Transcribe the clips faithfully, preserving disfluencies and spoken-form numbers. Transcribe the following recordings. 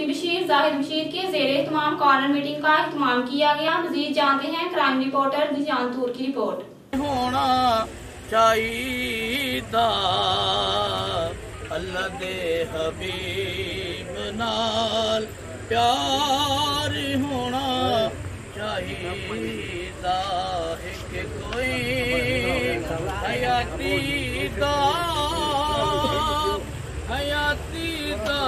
बशीर जाहिद बशीर के ज़ेरे इत्माम corner meeting का इत्माम किया गया। मज़ीद जानते हैं क्राइम रिपोर्टर जिशान तूर की रिपोर्ट। होना चाहिदा अल्लाह दे हबीब नाल प्यार होना चाहिदा एक कोई हयाती दा हयाती दा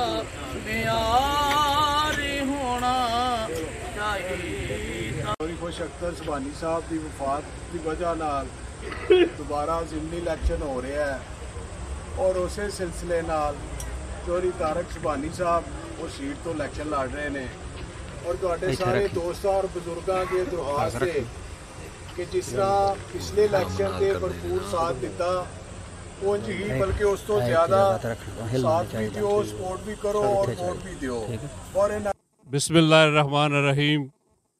प्यार होना चाहिदा। खुश अख्तर सुभानी साहब की वफात की वजह नाल दोबारा जिमनी इलैक्शन हो रहा है और उस सिलसिले नाल चौधरी तारक सुभानी साहब वो सीट तो इलैक्शन लड़ रहे हैं और तुहाडे सारे दोस्तों और बुजुर्गों के दरख्वास्त है कि जिस तरह पिछले इलैक्शन के भरपूर साथ दिता उंज ही बल्कि उस तो ज़्यादा साथ भी दियो, सपोर्ट भी करो और वोट भी दियो। और बिस्मिल्लाहिर्रहमानिर्रहीम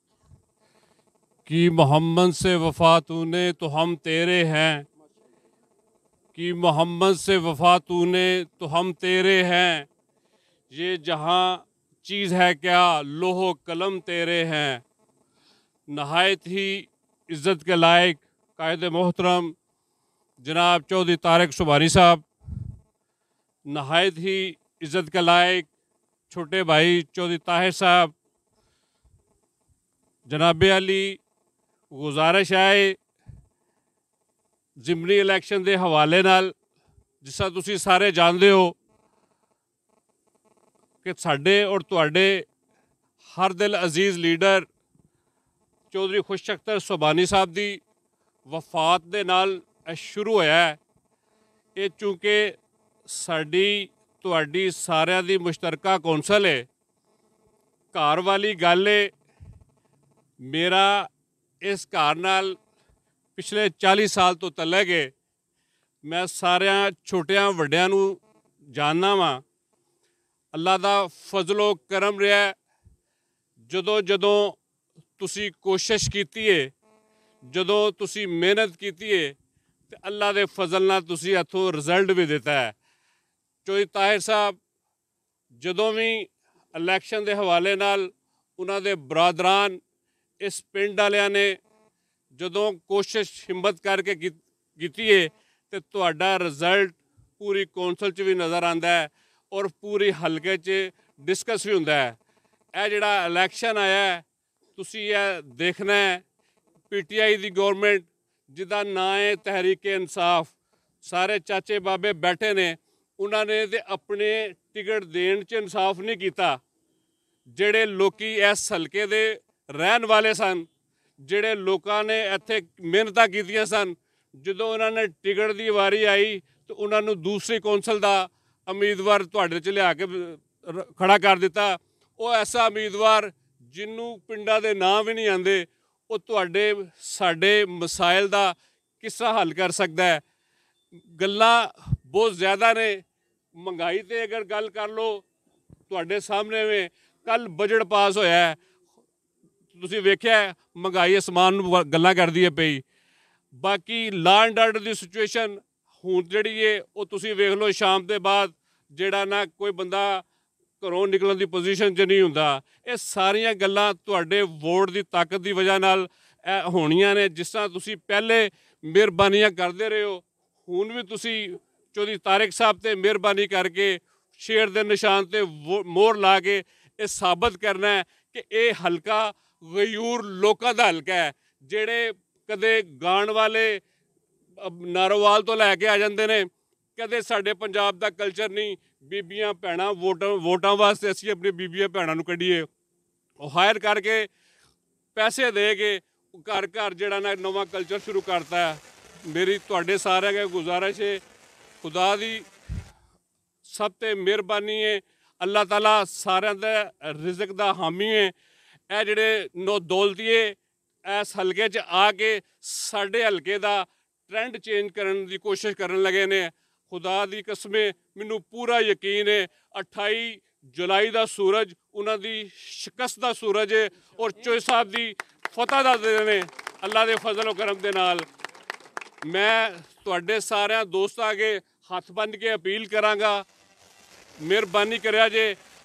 कि मोहम्मद से वफ़ा तूने तो हम तेरे हैं, कि मोहम्मद से वफ़ा तूने तो हम तेरे हैं, ये जहाँ चीज़ है क्या लोहो कलम तेरे हैं। नहायत ही इज़्ज़त के लायक कायद मोहतरम जनाब चौधरी तारक सुभानी साहब, नहायत ही इज़्ज़त के लायक छोटे भाई चौधरी ताहिर साहब, जनाब अली गुजारिश है जिमनी इलैक्शन के हवाले नाल जिस तरह तुसी सारे जानते हो कि साडे और तुहाडे हर दिल अजीज़ लीडर चौधरी खुश अख्तर सुभानी साहब की वफात दे नाल शुरू होया है। ये चूँकि साडी तुहाडी सारिਆਂ ਦੀ मुश्तरका कौंसल है, घर वाली गल है। मेरा इस घर नाल पिछले चाली साल तो तलक है। मैं सारिया छोटिया वड्डियां नूं जानना वा। अल्लाह दा फजलो करम रहा जदों जदों तुसी कोशिश कीती है, जदों तुसी मेहनत कीती है तो अल्लाह दे फजल नाल तुसी इत्थों रिजल्ट भी दिता है। चौधरी ताहिर साहब जदों भी इलैक्शन के हवाले नाल उन्हां दे बरादरान इस पिंड वालियां ने जदों कोशिश हिम्मत करके कीती है तो तुहाडा रिजल्ट पूरी कौंसल च भी नज़र आंदा है और पूरी हलके च डिस्कस भी हुंदा है। यह जिहड़ा इलैक्शन आया है तुसी यह देखना है पी टी आई दी गौरमेंट जिहदा नां है तहरीक इंसाफ, सारे चाचे बाबे बैठे ने, उन्होंने तो अपने टिकट देने च इंसाफ नहीं किया। जिहड़े लोकी इस हलके दे रहन वाले सन, जिहड़े लोगों ने इत्थे मेहनतां कीतियां सन, जदों उन्होंने टिकट की वारी आई तो उन्होंने दूसरी कौंसल का उम्मीदवार तुहाडे च लिया के खड़ा कर दिता। वो ऐसा उम्मीदवार जिन्हों पिंडा दे नाम भी नहीं आते, वो तुहाडे साडे मसाइल का किस तरह हल कर सकता है। गल्लां बहुत ज़्यादा ने। महंगाई ते अगर गल कर लो तुहाडे सामने में कल बजट पास होया है, तुसी वेख्या महंगाई आसमान नूं गल्लां करदी है पई। बाकी लॉ एंड आर्डर की सिचुएशन हुण जिहड़ी है वो तुसी वेख लो, शाम के बाद जिहड़ा ना कोई बंदा घरों निकलण की पोजीशन च नहीं हुंदा। ये सारियां गल्लां तुहाडे वोट की ताकत की वजह नाल होणियां ने। जिस तरह तुसी पहले मेहरबानियां करते रहे हो, हुण भी तुसी चौधरी तारक साहब ते मेहरबानी करके शेर दे निशान ते मोहर ला के ये साबित करना है कि ये हलका गयूर लोगों का हलका है। जिहड़े कदे गाण वाले नारोवाल तो लैके आ जाते हैं, कदे साडे पंजाब का कल्चर नहीं, बीबियां भैणां वोट वोटां वास्ते असीं अपनी बीबियां भैणां नूं कड्ढीए, हायर करके पैसे दे के घर घर जिहड़ा ना नवां कल्चर शुरू करता है। मेरी तुहाडे सारिਆਂ के गुजारिश है, खुदा दी सब ते मेहरबानी है, अल्लाह ताला सारिਆਂ दे रिज़क दा हामी है। ਇਹ ਜਿਹੜੇ ਨੋ ਦੌਲਤੀਏ इस हल्के च आके साडे हल्के दा ट्रेंड चेंज करने की कोशिश करन लगे ने। खुदा दी कसमे मैनू पूरा यकीन है अठाई जुलाई का सूरज उन्होंने शिकस्त का सूरज है और चौधरी साहब की फतह का दिन है। अल्लाह के फजल करम के नाल मैं तुहाडे सारे दोस्तां अगे हथ बन के अपील करांगा, मेहरबानी करिया जे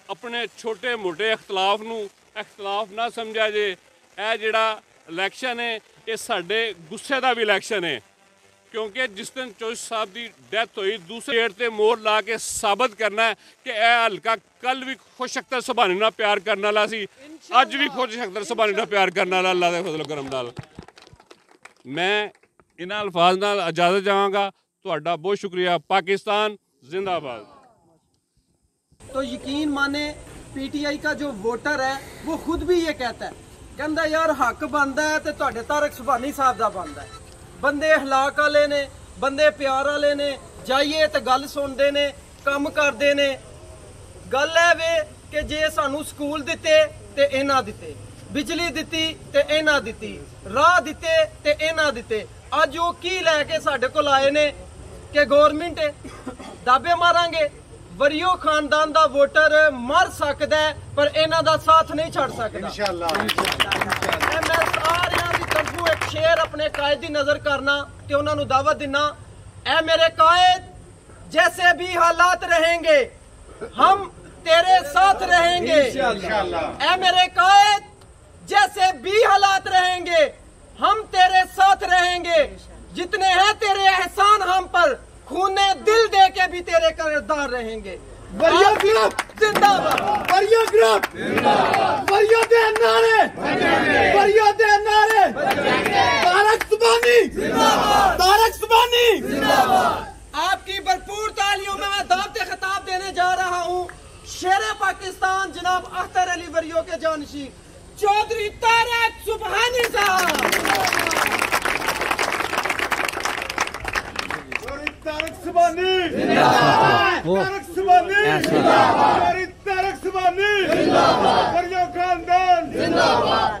अपने छोटे मोटे इख्तलाफ नूं इख्तलाफ ना समझा जे। यह जिहड़ा इलैक्शन है ये साडे गुस्से का भी इलैक्शन है, क्योंकि जिस दिन चौधरी साहब की डेथ हुई दूसरे गेट पर मोहर ला के साबित करना है कि यह हल्का कल भी खुश अख्तर सुभानी नाल प्यार करने वाला सी, अज भी खुश अख्तर सुभानी नाल प्यार करने वाला अल्लाह के फजल करम नाल। मैं इन्हां अल्फाज नाल इजाजत चाहांगा। तुहाडा बहुत शुक्रिया। पाकिस्तान जिंदाबाद। तो यकीन माने पीटीआई का जो वोटर है वो खुद भी ये कहता है, कहता यार हक बनता है तो तुहाडे तारक सुभानी साहब का बनता है। बंदे अखलाक वाले ने, बंदे प्यार वाले ने, जाइए तो गल सुनते ने, काम करते ने। गल है वे कि जे सानू स्कूल दिते ते इन्हां दिते, बिजली दिती ते इन्हां दिती, राह दिते ते इन्हां दिते। अज वो की लैके साडे कोल आए ने कि गौरमेंट दाबे मारांगे। वरियो खानदान दा वोटर मर सकदा है पर इन्हां दा साथ नहीं छड़ सकदा इंशाअल्लाह। मैं सारियां दी तरफों एक शेर अपने कायद दी नजर करना ते उन्हां नूं दावत दिना। ऐ मेरे कायद, जैसे भी हालात रहेंगे हम तेरे साथ रहेंगे इंशाअल्लाह। ऐ मेरे कायद, जैसे भी हालात रहेंगे हम तेरे साथ रहेंगे। जितने हैं तेरे एहसान हम पर, खूने दिल दे के भी तेरे कर्जदार रहेंगे। वरियो ग्रुप जिंदाबाद, वरियो ग्रुप जिंदाबाद, वरियो दे नारे, वरियो दे नारे, तारक सुभानी जिंदाबाद, तारक सुभानी जिंदाबाद। आपकी भरपूर तालियों में मैं दावत खिताब देने जा रहा हूँ शेर पाकिस्तान जनाब अख्तर अली वरियो के जानशीन चौधरी तारक सुभानी साहब। तारक सुभानी जिंदाबाद, तारक सुभानी जिंदाबाद, तारक सुभानी जिंदाबाद, वरियो खानदान जिंदाबाद।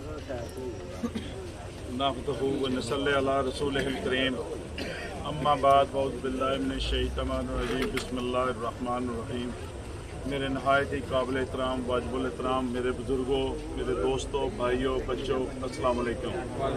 नहमदुहु व नसल्ली अला रसूलिहिल करीम, अम्मा बाद, अऊज़ु बिल्लाहि मिनश शैतानिर रजीम, बिस्मिल्लाहिर रहमानिर रहीम। मेरे नहायत ही काबिल एहतराम वाजिबुल एहतराम मेरे बुजुर्गों, मेरे दोस्तों, भाइयों, बच्चों, अस्सलाम वालेकुम।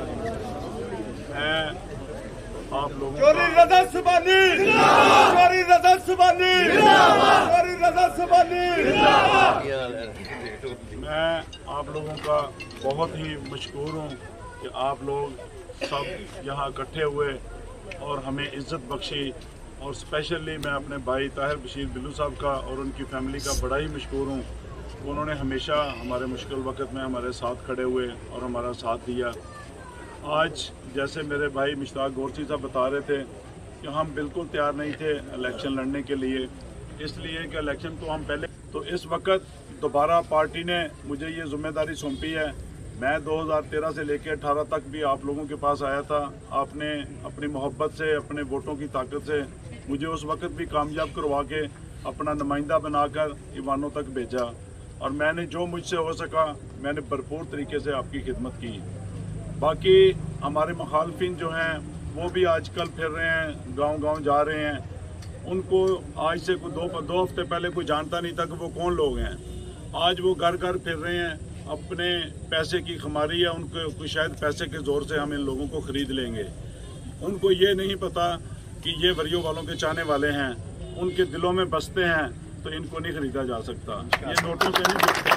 मैं आप लोगों चौधरी रज़ा सुभानी जिंदाबाद, चौधरी रज़ा सुभानी जिंदाबाद, चौधरी रज़ा सुभानी जिंदाबाद। मैं आप लोगों का बहुत ही मशकूर हूँ कि आप लोग सब यहाँ इकट्ठे हुए और हमें इज्जत बख्शी। और स्पेशली मैं अपने भाई ताहिर बशीर बिल्लू साहब का और उनकी फैमिली का बड़ा ही मशकूर हूँ। उन्होंने हमेशा हमारे मुश्किल वक्त में हमारे साथ खड़े हुए और हमारा साथ दिया। आज जैसे मेरे भाई मुश्ताक गोरसी साहब बता रहे थे कि हम बिल्कुल तैयार नहीं थे इलेक्शन लड़ने के लिए, इसलिए कि इलेक्शन तो हम पहले तो इस वक्त दोबारा पार्टी ने मुझे ये जिम्मेदारी सौंपी है। मैं दो हज़ार तेरह से लेकर अठारह तक भी आप लोगों के पास आया था। आपने अपनी मोहब्बत से, अपने वोटों की ताकत से मुझे उस वक्त भी कामयाब करवा के अपना नुमाइंदा बनाकर ईवानों तक भेजा और मैंने जो मुझसे हो सका मैंने भरपूर तरीके से आपकी खिदमत की। बाकी हमारे मुखालफिन जो हैं वो भी आजकल फिर रहे हैं, गांव-गांव जा रहे हैं। उनको आज से कोई दो दो हफ्ते पहले कोई जानता नहीं था कि वो कौन लोग हैं। आज वो घर घर फिर रहे हैं, अपने पैसे की खुमारी है उनको, शायद पैसे के ज़ोर से हम इन लोगों को ख़रीद लेंगे। उनको ये नहीं पता कि ये वरियो वालों के चाहने वाले हैं, उनके दिलों में बसते हैं, तो इनको नहीं खरीदा जा सकता। ये नोटों से नहीं बिकते।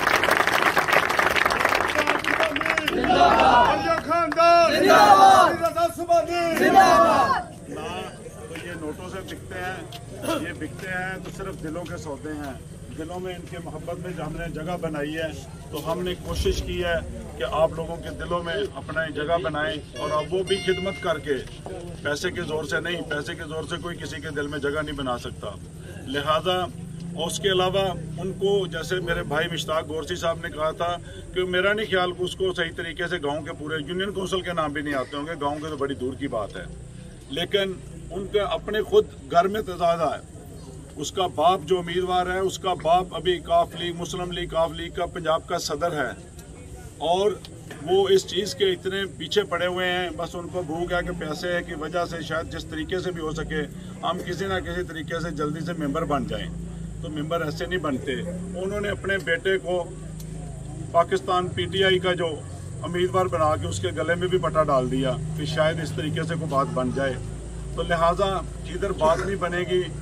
ना तो ये नोटों से बिकते हैं, ये बिकते हैं तो सिर्फ दिलों के सौदे हैं। दिलों में इनके मोहब्बत में जो हमने जगह बनाई है, तो हमने कोशिश की है कि आप लोगों के दिलों में अपना जगह बनाएं और अब वो भी खिदमत करके, पैसे के ज़ोर से नहीं, पैसे के ज़ोर से कोई किसी के दिल में जगह नहीं बना सकता। लिहाजा और उसके अलावा उनको, जैसे मेरे भाई मुश्ताक गोरसी साहब ने कहा था कि मेरा नहीं ख्याल कि उसको सही तरीके से गाँव के पूरे यूनियन कौंसिल के नाम भी नहीं आते होंगे, गाँव के तो बड़ी दूर की बात है, लेकिन उनके अपने खुद घर में तजादा है। उसका बाप जो उम्मीदवार है, उसका बाप अभी काफ लीग, मुस्लिम लीग काफ लीग का पंजाब का सदर है और वो इस चीज़ के इतने पीछे पड़े हुए हैं। बस उनको भूख है कि पैसे की वजह से शायद जिस तरीके से भी हो सके हम किसी ना किसी तरीके से जल्दी से मेंबर बन जाएं, तो मेंबर ऐसे नहीं बनते। उन्होंने अपने बेटे को पाकिस्तान पीटीआई का जो उम्मीदवार बना के उसके गले में भी पट्टा डाल दिया कि शायद इस तरीके से कोई बात बन जाए। तो लिहाजा जिधर बात नहीं बनेगी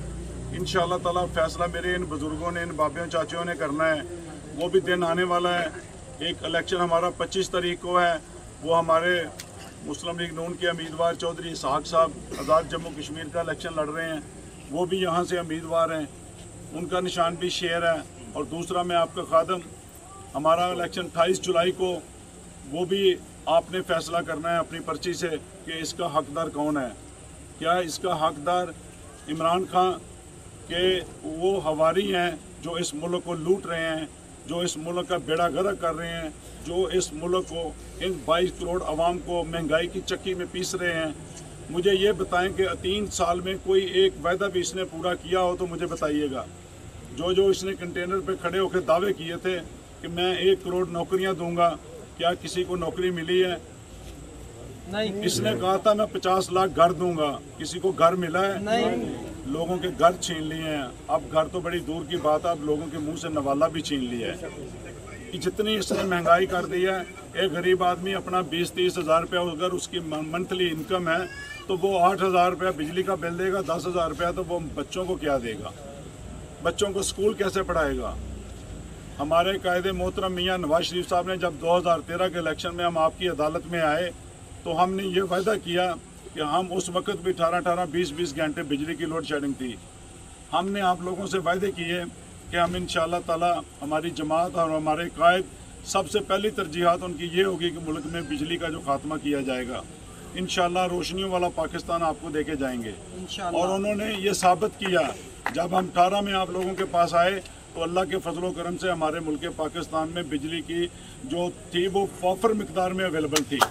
इंशाअल्लाह ताला फैसला मेरे इन बुज़ुर्गों ने, इन बाबियों चाचियों ने करना है। वो भी दिन आने वाला है। एक इलेक्शन हमारा पच्चीस तारीख को है, वो हमारे मुस्लिम लीग नून के उम्मीदवार चौधरी इसहाक साहब आज़ाद जम्मू कश्मीर का इलेक्शन लड़ रहे हैं, वो भी यहाँ से उम्मीदवार हैं, उनका निशान भी शेर है। और दूसरा मैं आपका खादम, हमारा इलेक्शन अट्ठाईस जुलाई को, वो भी आपने फैसला करना है अपनी पर्ची से कि इसका हकदार कौन है। क्या इसका हकदार इमरान खान के वो हवारी हैं जो इस मुल्क को लूट रहे हैं, जो इस मुल्क का बेड़ा गर्क कर रहे हैं, जो इस मुल्क को, इन बाईस करोड़ आवाम को महंगाई की चक्की में पीस रहे हैं। मुझे ये बताएं कि तीन साल में कोई एक वायदा भी इसने पूरा किया हो तो मुझे बताइएगा। जो जो इसने कंटेनर पे खड़े होकर दावे किए थे कि मैं एक करोड़ नौकरियां दूंगा, क्या किसी को नौकरी मिली है? नहीं। इसने कहा था मैं पचास लाख घर दूंगा, किसी को घर मिला है? नहीं। लोगों के घर छीन लिए हैं। अब घर तो बड़ी दूर की बात है, अब लोगों के मुंह से नवाला भी छीन लिया है कि जितनी इसने महंगाई कर दी है। एक गरीब आदमी अपना बीस तीस हज़ार रुपया, अगर उसकी मंथली इनकम है तो वो आठ हज़ार रुपया बिजली का बिल देगा, दस हज़ार रुपया तो वो बच्चों को क्या देगा? बच्चों को स्कूल कैसे पढ़ाएगा? हमारे कायदे मोहतरम मियाँ नवाज शरीफ साहब ने जब दो हज़ार तेरह के इलेक्शन में हम आपकी अदालत में आए तो हमने ये वायदा किया कि हम उस वक्त भी अठारह अठारह बीस बीस घंटे बिजली की लोड शेडिंग थी। हमने आप लोगों से वायदे किए कि हम इंशाअल्लाह ताला, हमारी जमात और हमारे कायद, सबसे पहली तरजीहात उनकी ये होगी कि मुल्क में बिजली का जो खात्मा किया जाएगा। इंशाअल्लाह रोशनियों वाला पाकिस्तान आपको देके जाएंगे। और उन्होंने ये साबित किया। जब हम अठारह में आप लोगों के पास आए तो अल्लाह के फजलो करम से हमारे मुल्क पाकिस्तान में बिजली की जो थी वो वाफर मिकदार में अवेलेबल थी।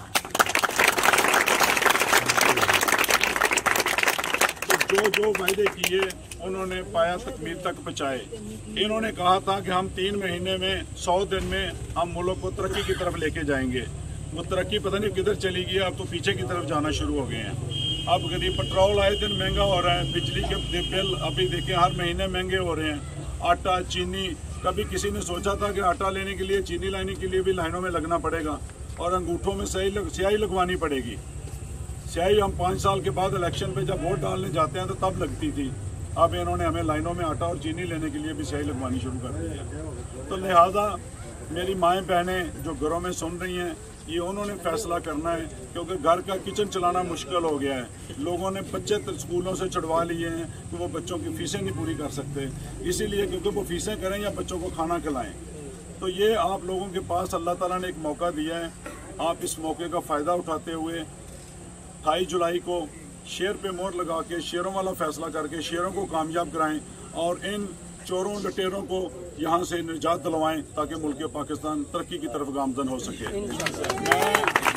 तो जो जो वायदे किए उन्होंने पाया तकमील तक पहुँचाए। इन्होंने कहा था कि हम तीन महीने में, सौ दिन में हम मुल्क को तरक्की की तरफ लेके जाएंगे। वो तरक्की पता नहीं किधर चली गई, अब तो पीछे की तरफ जाना शुरू हो गए हैं। अब गरीब पेट्रोल आए दिन महंगा हो रहा है, बिजली के बिल अभी देखें हर महीने महंगे हो रहे हैं। आटा, चीनी, कभी किसी ने सोचा था कि आटा लेने के लिए, चीनी लाने के लिए भी लाइनों में लगना पड़ेगा और अंगूठों में सही लग, स्याही लगवानी पड़ेगी। स्याही हम पाँच साल के बाद इलेक्शन पे जब वोट डालने जाते हैं तो तब लगती थी। अब इन्होंने हमें लाइनों में आटा और चीनी लेने के लिए भी स्याही लगवानी शुरू कर दी है। तो लिहाजा मेरी माएँ बहनें जो घरों में सुन रही हैं, ये उन्होंने फैसला करना है, क्योंकि घर का किचन चलाना मुश्किल हो गया है। लोगों ने बच्चे स्कूलों से छुड़वा लिए हैं कि वो बच्चों की फीसें नहीं पूरी कर सकते, इसीलिए क्योंकि वो फीसें करें या बच्चों को खाना खिलाएं। तो ये आप लोगों के पास अल्लाह ताला ने एक मौका दिया है। आप इस मौके का फ़ायदा उठाते हुए अट्ठाईस जुलाई को शेर पे मोहर लगा के शेरों वाला फैसला करके शेरों को कामयाब कराएं और इन चोरों लटेरों को यहाँ से निजात दिलवाएं ताकि मुल्क पाकिस्तान तरक्की की तरफ गामजन हो सके। मैं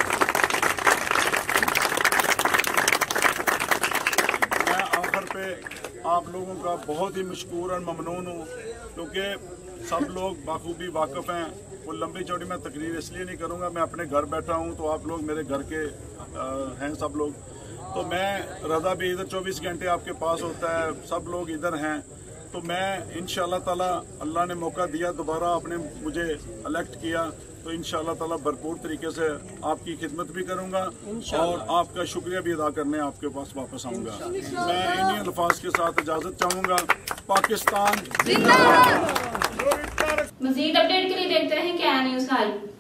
मैं आखिर पे आप लोगों का बहुत ही मशकूर और ममनून हूँ, क्योंकि सब लोग बाखूबी वाकिफ़ हैं। वो लंबी चौड़ी मैं तकरीर इसलिए नहीं करूँगा, मैं अपने घर बैठा हूँ तो आप लोग मेरे घर के आ, हैं सब लोग। तो मैं रज़ा भी इधर चौबीस घंटे आपके पास होता है, सब लोग इधर हैं। तो मैं इंशाअल्लाह ताला, अल्लाह ने मौका दिया, दोबारा आपने मुझे इलेक्ट किया, तो इंशाअल्लाह ताला भरपूर तरीके से आपकी खिदमत भी करूंगा और आपका शुक्रिया भी अदा करने आपके पास वापस आऊँगा। मैं इन्हीं अल्फाज के साथ इजाज़त चाहूँगा। पाकिस्तान मज़ीद अपडेट के लिए देखते रहें क्या न्यूज़ लाइव।